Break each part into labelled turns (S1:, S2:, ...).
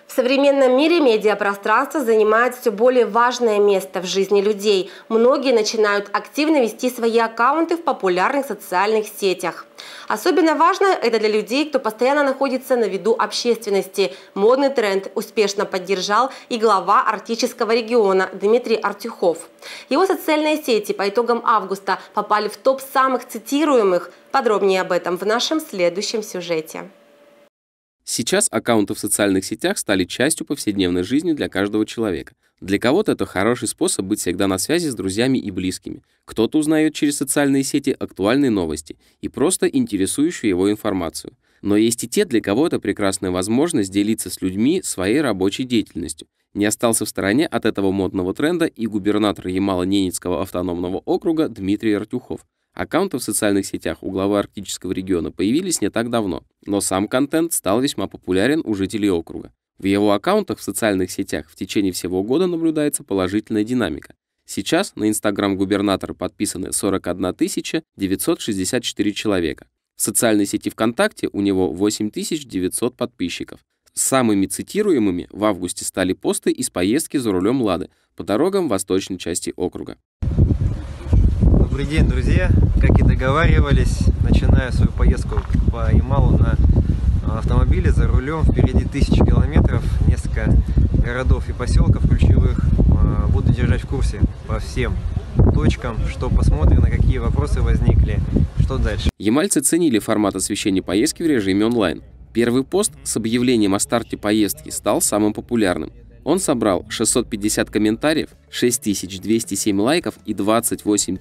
S1: В современном мире медиапространство занимает все более важное место в жизни людей. Многие начинают активно вести свои аккаунты в популярных социальных сетях. Особенно важно это для людей, кто постоянно находится на виду общественности. Модный тренд успешно поддержал и глава Арктического региона Дмитрий Артюхов. Его социальные сети по итогам августа попали в топ самых цитируемых. Подробнее об этом в нашем следующем сюжете.
S2: Сейчас аккаунты в социальных сетях стали частью повседневной жизни для каждого человека. Для кого-то это хороший способ быть всегда на связи с друзьями и близкими. Кто-то узнает через социальные сети актуальные новости и просто интересующую его информацию. Но есть и те, для кого это прекрасная возможность делиться с людьми своей рабочей деятельностью. Не остался в стороне от этого модного тренда и губернатор Ямало-Ненецкого автономного округа Дмитрий Артюхов. Аккаунты в социальных сетях у главы Арктического региона появились не так давно, но сам контент стал весьма популярен у жителей округа. В его аккаунтах в социальных сетях в течение всего года наблюдается положительная динамика. Сейчас на Инстаграм губернатора подписаны 41 964 человека. В социальной сети ВКонтакте у него 8900 подписчиков. Самыми цитируемыми в августе стали посты из поездки за рулем «Лады» по дорогам восточной части округа.
S3: Добрый день, друзья! Как и договаривались, начинаю свою поездку по Ямалу на автомобиле за рулем. Впереди 1000 километров, несколько городов и поселков ключевых. Буду держать в курсе по всем точкам, что посмотрим, на какие вопросы возникли, что дальше.
S2: Ямальцы ценили формат освещения поездки в режиме онлайн. Первый пост с объявлением о старте поездки стал самым популярным. Он собрал 650 комментариев, 6207 лайков и 28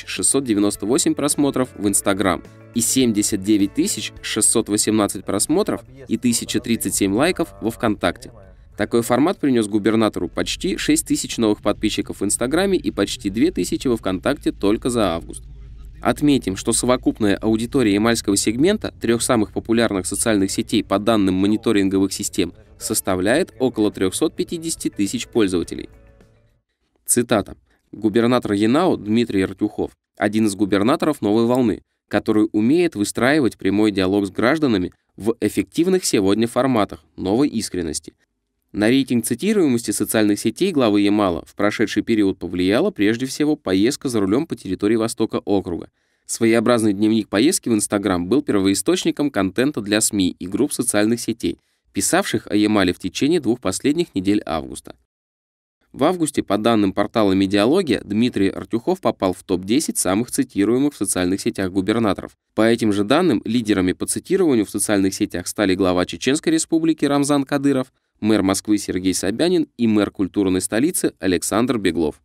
S2: 698 просмотров в Инстаграм и 79 618 просмотров и 1037 лайков во ВКонтакте. Такой формат принес губернатору почти 6000 новых подписчиков в Инстаграме и почти 2000 во ВКонтакте только за август. Отметим, что совокупная аудитория ямальского сегмента трех самых популярных социальных сетей по данным мониторинговых систем составляет около 350 тысяч пользователей. Цитата. Губернатор Янао Дмитрий Артюхов – один из губернаторов новой волны, который умеет выстраивать прямой диалог с гражданами в эффективных сегодня форматах новой искренности. На рейтинг цитируемости социальных сетей главы Ямала в прошедший период повлияла прежде всего поездка за рулем по территории востока округа. Своеобразный дневник поездки в Инстаграм был первоисточником контента для СМИ и групп социальных сетей, писавших о Ямале в течение 2 последних недель августа. В августе, по данным портала «Медиалогия», Дмитрий Артюхов попал в топ-10 самых цитируемых в социальных сетях губернаторов. По этим же данным, лидерами по цитированию в социальных сетях стали глава Чеченской республики Рамзан Кадыров, мэр Москвы Сергей Собянин и мэр культурной столицы Александр Беглов.